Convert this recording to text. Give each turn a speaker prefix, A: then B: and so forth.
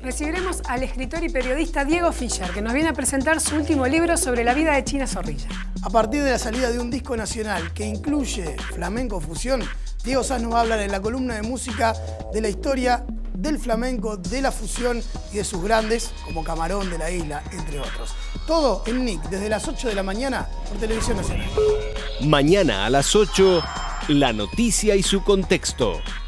A: Recibiremos al escritor y periodista Diego Fischer, que nos viene a presentar su último libro sobre la vida de China Zorrilla.
B: A partir de la salida de un disco nacional que incluye flamenco fusión, Diego Sanz nos va a hablar en la columna de música de la historia del flamenco, de la fusión y de sus grandes, como Camarón de la Isla, entre otros. Todo en Nick, desde las 8 de la mañana por Televisión Nacional.
C: Mañana a las 8, la noticia y su contexto.